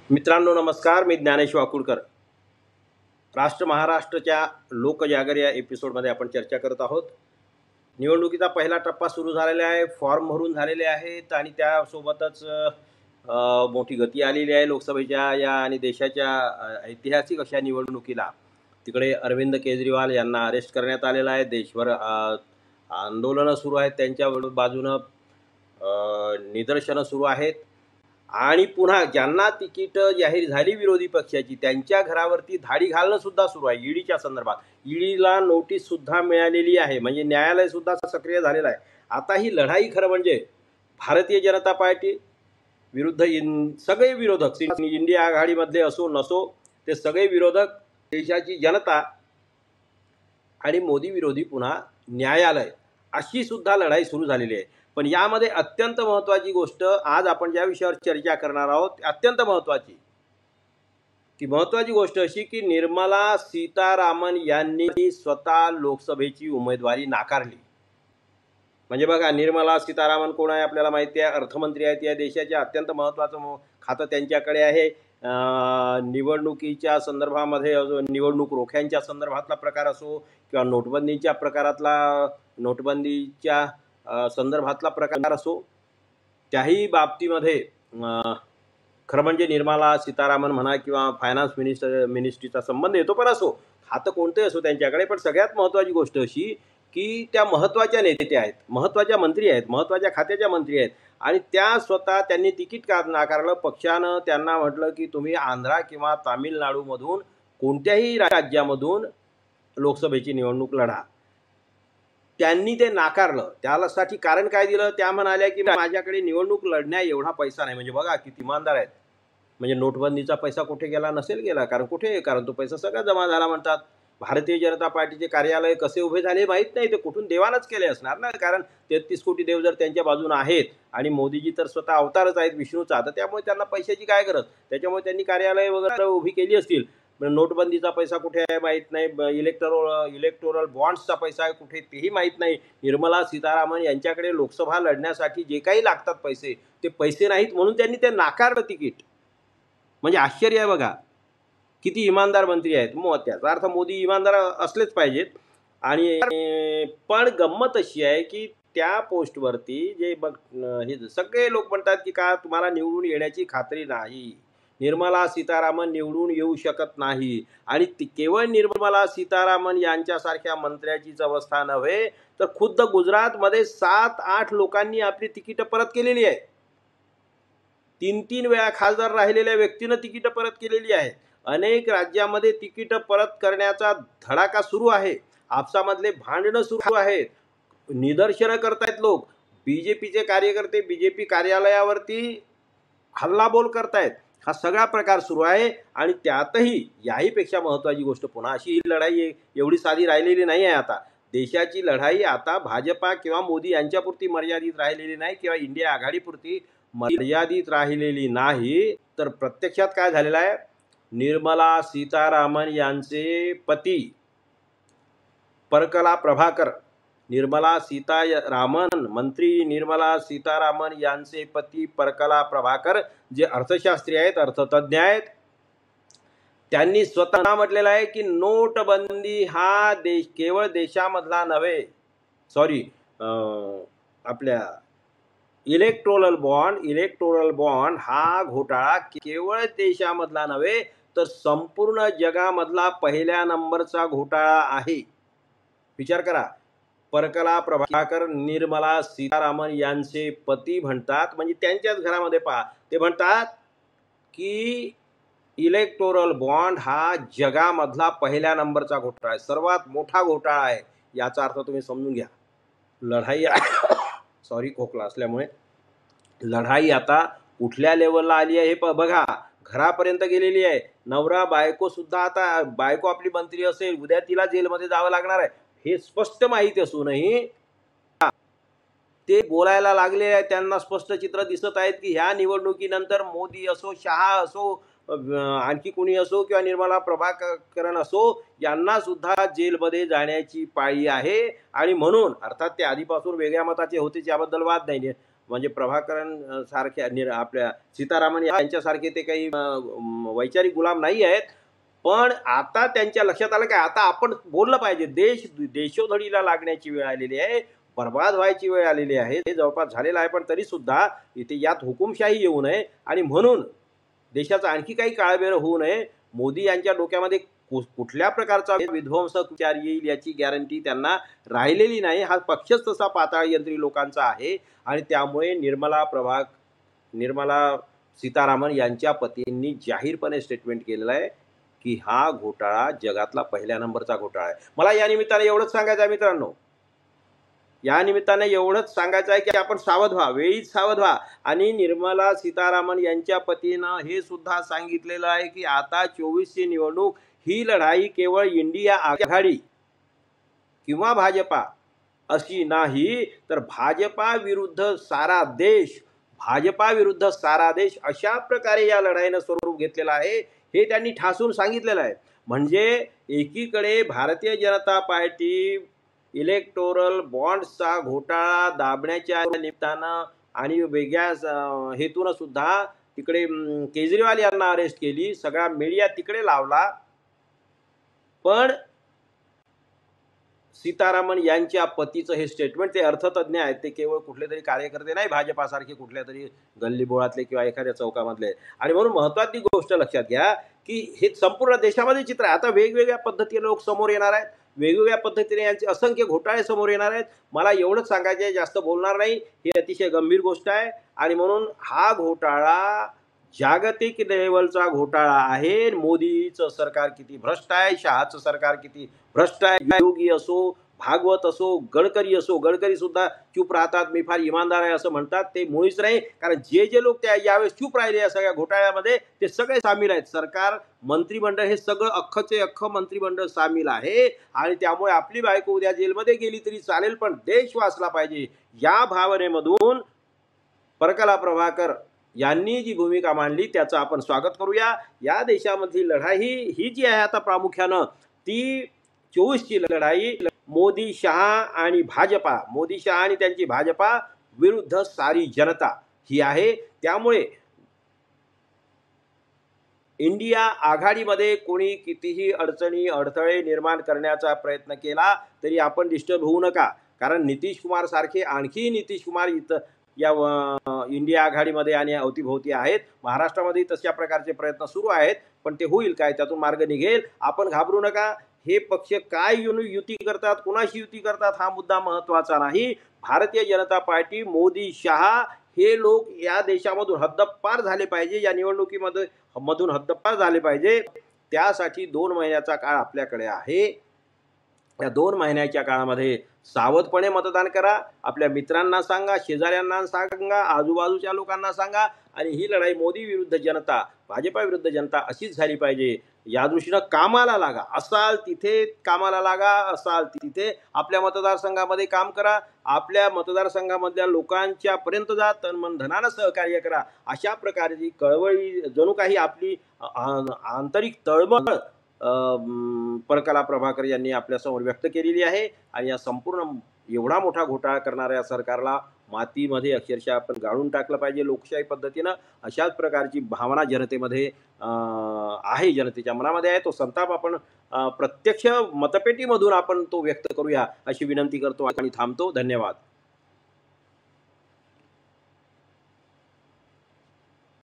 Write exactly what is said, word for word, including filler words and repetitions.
मित्रांनो नमस्कार, मी ज्ञानेश वाकुडकर. राष्ट्र महाराष्ट्रच्या लोकजागर या एपिसोडमध्ये आपण चर्चा करत आहोत. निवडणुकीचा पहिला टप्पा सुरू झालेला आहे, फॉर्म भरून झालेले आहेत आणि त्यासोबतच अ, मोठी गती आलेली आहे लोकसभेच्या या आणि देशाच्या अ, ऐतिहासिक अशा निवडणुकीला. तिकडे अरविंद केजरीवाल यांना अरेस्ट करण्यात आलेलं आहे. देशभर अ, आंदोलनं सुरू आहेत, त्यांच्या बाजूनं निदर्शनं सुरू आहेत आणि पुन्हा ज्यांना तिकीट जाहीर झाली विरोधी पक्षाची त्यांच्या घरावरती धाडी घालणं सुद्धा सुरू आहे. ईडीच्या संदर्भात ईडीला नोटीस सुद्धा मिळालेली आहे, म्हणजे न्यायालय सुद्धा सक्रिय झालेलं आहे. आता ही लढाई खरं म्हणजे भारतीय जनता पार्टी विरुद्ध इन सगळे विरोधक, इंडिया आघाडीमधले असो नसो ते सगळे विरोधक, देशाची जनता आणि मोदी विरोधी पुन्हा न्यायालय, अशी सुद्धा लढाई सुरू झालेली आहे. पण यामध्ये अत्यंत महत्त्वाची गोष्ट आज आपण ज्या विषयावर चर्चा करणार आहोत अत्यंत महत्त्वाची ती महत्त्वाची गोष्ट अशी की निर्मला सीतारामन यांनी स्वतः लोकसभेची उमेदवारी नाकारली. म्हणजे बघा, निर्मला सीतारामन कोण आहे आपल्याला माहिती आहे, अर्थमंत्री आहेत. या देशाच्या अत्यंत महत्त्वाचं खातं त्यांच्याकडे आहे. निवडणुकीच्या संदर्भामध्ये निवडणूक रोख्यांच्या संदर्भातला प्रकार असो किंवा नोटबंदीच्या प्रकारातला नोटबंदीच्या संदर्भातला प्रकार असो, त्याही बाबतीमध्ये खरं म्हणजे निर्मला सीतारामन म्हणा किंवा फायनान्स मिनिस्टर मिनिस्ट्रीचा संबंध येतो. पण असो, खातं कोणते असो त्यांच्याकडे, पण सगळ्यात महत्त्वाची गोष्ट अशी की त्या महत्त्वाच्या नेत्या आहेत, महत्त्वाच्या मंत्री आहेत, महत्त्वाच्या खात्याच्या मंत्री आहेत आणि त्या स्वतः त्यांनी तिकीट का नाकारलं. पक्षानं त्यांना म्हटलं की तुम्ही आंध्रा किंवा तामिळनाडूमधून कोणत्याही राज्यामधून लोकसभेची निवडणूक लढा. त्यांनी ते नाकारलं. त्यासाठी कारण काय दिलं? त्या म्हणाल्या की माझ्याकडे निवडणूक लढण्या एवढा पैसा नाही. म्हणजे बघा किती इमानदार आहेत. म्हणजे नोटबंदीचा पैसा कुठे गेला नसेल गेला, कारण कुठे, कारण तो पैसा सगळा जमा झाला म्हणतात. भारतीय जनता पार्टीचे कार्यालय कसे उभे झाले माहीत नाही, ते कुठून देवानच केले असणार ना, कारण तेहतीस कोटी देव जर त्यांच्या बाजूने आहेत आणि मोदीजी तर स्वतः अवतारच आहेत विष्णूचा, तर त्यामुळे त्यांना पैशाची काय गरज, त्याच्यामुळे त्यांनी कार्यालय वगैरे उभी केली असतील. नोटबंदीचा पैसा कुठे आहे माहीत नाही, इलेक्टोरल इलेक्टोरल बॉन्ड्सचा पैसा कुठे तेही माहीत नाही. निर्मला सीतारामन यांच्याकडे लोकसभा लढण्यासाठी जे काही लागतात पैसे, ते पैसे नाहीत म्हणून त्यांनी ते नाकारलं तिकीट. म्हणजे आश्चर्य आहे बघा, किती इमानदार मंत्री आहेत. मग त्याचा अर्थ मोदी इमानदार असलेच पाहिजेत. आणि पण गंमत अशी आहे की त्या पोस्टवरती जे बघ हे सगळे लोक म्हणतात की का तुम्हाला निवडून येण्याची खात्री नाही, निर्मला सीतारामन निवडून येऊ शकत नाही. आणि केवळ निर्मला सीतारामन यांच्यासारख्या मंत्र्याचीच अवस्था नव्हे, तर खुद्द गुजरातमध्ये सात आठ लोकांनी आपली तिकीट परत केलेली आहे. तीन तीन वेळा खासदार राहिलेल्या व्यक्तीनं तिकीट परत केलेली आहे. अनेक राज्यामध्ये तिकीट परत करण्याचा धडाका सुरू आहे. आपसामधले भांडणं सुरू आहेत, निदर्शनं करतायत लोक. बीजेपीचे कार्यकर्ते बीजेपी कार्यालयावरती हल्लाबोल करतायत. हा सगळा प्रकार सुरू आहे. आणि त्यातही याहीपेक्षा महत्त्वाची गोष्ट पुन्हा अशी, ही लढाई एवढी साधी राहिलेली नाही आहे. आता देशाची लढाई आता भाजपा किंवा मोदी यांच्यापुरती मर्यादित राहिलेली नाही किंवा इंडिया आघाडीपुरती मर्यादित राहिलेली नाही, तर प्रत्यक्षात काय झालेलं आहे, निर्मला सीतारामन यांचे पती परकला प्रभाकर, निर्मला सीतारामन मंत्री निर्मला सीतारामन यांचे पती परकला प्रभाकर, जे अर्थशास्त्री आहेत, अर्थतज्ञ आहेत, त्यांनी स्वतः म्हटलेलं आहे की नोटबंदी हा देश केवळ देशामधला नव्हे, सॉरी आपल्या इलेक्टोरल बॉन्ड इलेक्टोरल बॉन्ड हा घोटाळा केवळ देशामधला नव्हे, तर संपूर्ण जगामधला पहिल्या नंबरचा घोटाळा आहे. विचार करा, परकला प्रभाकर निर्मला सीतारामन यांचे पती म्हणतात, म्हणजे त्यांच्याच घरामध्ये पहा, ते म्हणतात की इलेक्टोरल बॉन्ड हा जगामधला पहिल्या नंबरचा घोटाळा आहे, सर्वात मोठा घोटाळा आहे. याचा अर्थ तुम्ही समजून घ्या, लढाई सॉरी खोकला असल्यामुळे लढाई आता कुठल्या लेवलला आली आहे हे बघा, घरापर्यंत गेलेली आहे. नवरा बायको सुद्धा, आता बायको आपली मंत्री असेल, उद्या तिला जेलमध्ये जावं लागणार आहे हे स्पष्ट माहिती असूनही ते बोलायला लागले आहे. त्यांना स्पष्ट चित्र दिसत आहेत की ह्या निवडणुकीनंतर मोदी असो, शहा असो, आणखी कोणी असो किंवा निर्मला प्रभाकरन असो, यांना सुद्धा जेलमध्ये जाण्याची पाळी आहे. आणि म्हणून अर्थात ते आधीपासून वेगळ्या मताचे होते, याबद्दल वाद नाही, म्हणजे प्रभाकरन अ, सारख्या निर आपल्या सीतारामन यांच्यासारखे ते काही अ, म, वैचारिक गुलाम नाही आहेत. पण आता त्यांच्या लक्षात आलं की आता आपण बोललं पाहिजे. देश देशोधडीला लागण्याची वेळ आलेली आहे, बर्बाद व्हायची वेळ आलेली आहे. हे जवळपास झालेलं आहे, पण तरी सुद्धा इथे यात हुकुमशाही येऊ नये आणि म्हणून देशाचा आणखी काही काळबेर होऊ नये. मोदी यांच्या डोक्यामध्ये कु- कुठल्या प्रकारचा विध्वंसक विचार येईल याची गॅरंटी त्यांना राहिलेली नाही. हा पक्षच तसा पाताळ यंत्री लोकांचा आहे आणि त्यामुळे निर्मला प्रभा निर्मला सीतारामन यांच्या पतींनी जाहीरपणे स्टेटमेंट केलेलं आहे की हा घोटाळा जगातला पहिल्या नंबरचा घोटाळा आहे. मला या निमित्ताने एवढंच सांगायचं आहे मित्रांनो, या निमित्ताने एवढंच सांगायचं आहे की आपण सावध व्हा, वेळीच सावध व्हा. आणि निर्मला सीतारामन यांच्या पतीनं हे सुद्धा सांगितलेलं आहे की आता चोवीसची निवडणूक ही लढाई केवळ इंडिया आघाडी किंवा भाजपा अशी नाही, तर भाजपा विरुद्ध सारा देश, भाजपा विरुद्ध सारा देश अशा प्रकारे या लढाईनं स्वरूप घेतलेलं आहे. हे त्यांनी ठासून सांगितलेलं आहे. म्हणजे एकीकडे भारतीय जनता पार्टी इलेक्टोरल बॉन्ड्सचा घोटाळा दाबण्याच्या निमित्तानं आणि वेगळ्या अ, हेतून सुद्धा तिकडे अम, केजरीवाल यांना अरेस्ट केली, सगळा मीडिया तिकडे लावला. पण सीतारामन यांच्या पतीचं हे स्टेटमेंट, ते अर्थतज्ञ आहेत, ते केवळ कुठले तरी कार्यकर्ते नाही भाजपासारखे कुठल्या तरी गल्लीबोळातले किंवा एखाद्या चौकामधले. आणि म्हणून महत्वाची गोष्ट लक्षात घ्या की हे संपूर्ण देशामध्ये चित्र आहे. आता वेगवेगळ्या पद्धतीने लोक समोर येणार आहेत, वेगवेगळ्या पद्धतीने यांचे असंख्य घोटाळे समोर येणार आहेत. मला एवढंच सांगायचं आहे, जास्त बोलणार नाही. ही अतिशय गंभीर गोष्ट आहे आणि म्हणून हा घोटाळा जागतिक लेवलचा घोटाळा आहे. मोदीचं सरकार किती भ्रष्ट आहे, शहाचं सरकार किती भ्रष्ट आहे, योगी असो, भागवत असो, गडकरी असो, गडकरी सुद्धा चूप राहतात, मी फार इमानदार आहे असं म्हणतात. ते मुळीच नाही, कारण जे जे लोक त्या यावेळेस चूप राहिले या सगळ्या घोटाळ्यामध्ये ते सगळे सामील आहेत. सरकार, मंत्रिमंडळ हे सगळं अख्खचे अख्ख मंत्रिमंडळ सामील आहे. आणि त्यामुळे आपली बायको उद्या जेलमध्ये गेली तरी चालेल, पण देश वाचला पाहिजे या भावनेमधून परकला प्रभाकर यांनी जी भूमिका मांडली त्याचं आपण स्वागत करूया. या देशामधली लढाई ही जी आहे आता प्रामुख्यानं ती चोवीसची लढाई मोदी शहा आणि भाजपा, मोदी शहा आणि त्यांची भाजपा विरुद्ध सारी जनता ही आहे. त्यामुळे इंडिया आघाडीमध्ये कोणी कितीही अडचणी अडथळे निर्माण करण्याचा प्रयत्न केला तरी आपण डिस्टर्ब होऊ नका, कारण नितीश कुमार सारखे आणखी नितीश कुमार इथं या इंडिया आघाडीमध्ये आणि अवतीभोवती आहेत. महाराष्ट्रामध्ये तशा प्रकारचे प्रयत्न सुरू आहेत, पण ते होईल काय, त्यातून मार्ग निघेल. आपण घाबरू नका. हे पक्ष काय युती करतात, कुणाशी युती करतात हा मुद्दा महत्वाचा नाही. भारतीय जनता पार्टी, मोदी, शहा हे लोक या देशामधून हद्दपार झाले पाहिजे, या निवडणुकीमध्ये मधून हद्दपार झाले पाहिजे. त्यासाठी दोन महिन्याचा काळ आपल्याकडे आहे. या दोन महिन्याच्या काळामध्ये सावधपणे मतदान करा. आपल्या मित्रांना सांगा, शेजाऱ्यांना सांगा, आजूबाजूच्या लोकांना सांगा. आणि ही लढाई मोदी विरुद्ध जनता, भाजपा विरुद्ध जनता अशीच झाली पाहिजे. या दृष्टीनं कामाला लागा. असाल तिथे कामाला लागा, असाल तिथे आपल्या मतदारसंघामध्ये काम करा. आपल्या मतदारसंघामधल्या लोकांच्या पर्यंत जा, तन मन धनानं सहकार्य करा. अशा प्रकारची कळवळी जणू काही आपली आंतरिक तळमळ परकला प्रभाकर यांनी आपल्यासमोर व्यक्त केलेली आहे. आणि या संपूर्ण एवढा मोठा घोटाळा करणाऱ्या सरकारला मातीमध्ये अक्षरशः आपण गाळून टाकलं पाहिजे लोकशाही पद्धतीनं. अशाच प्रकारची भावना जनतेमध्ये आहे, जनतेच्या मनामध्ये आहे. तो संताप आपण प्रत्यक्ष मतपेटीमधून आपण तो व्यक्त करूया अशी विनंती करतो आणि थांबतो. धन्यवाद.